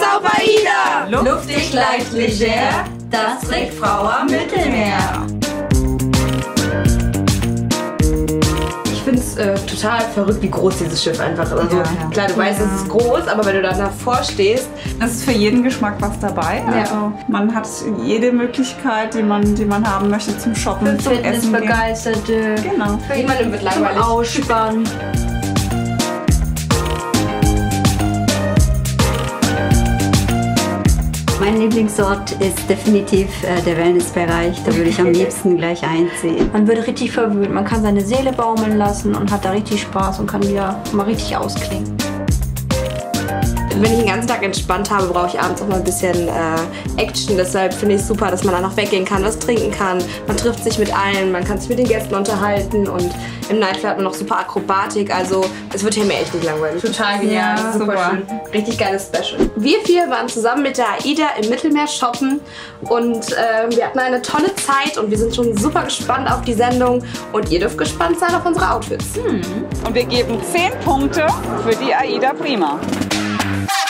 auf AIDA! Luftig, leicht, leger, das Trickfrau am Mittelmeer. Ich finde es total verrückt, wie groß dieses Schiff einfach ist. Also, klar, du weißt, es ist groß, aber wenn du da davor stehst... Es ist für jeden Geschmack was dabei. Also man hat jede Möglichkeit, die man haben möchte zum Shoppen, zum Essen gehen. Begeisterte. Genau. Für jemanden wird langweilig. Zum Ausspannen. Mein Lieblingsort ist definitiv der Wellnessbereich. Da würde ich am liebsten gleich einziehen. Man wird richtig verwöhnt. Man kann seine Seele baumeln lassen und hat da richtig Spaß und kann wieder mal richtig ausklingen. Wenn ich den ganzen Tag entspannt habe, brauche ich abends auch mal ein bisschen Action. Deshalb finde ich es super, dass man danach weggehen kann, was trinken kann. Man trifft sich mit allen, man kann sich mit den Gästen unterhalten und im Nightfly hat man noch super Akrobatik. Also es wird hier mir echt nicht langweilig. Total genial, Ja, super schön. Richtig geiles Special. Wir vier waren zusammen mit der AIDA im Mittelmeer shoppen und wir hatten eine tolle Zeit und wir sind schon super gespannt auf die Sendung und ihr dürft gespannt sein auf unsere Outfits. Und wir geben 10 Punkte für die AIDA Prima.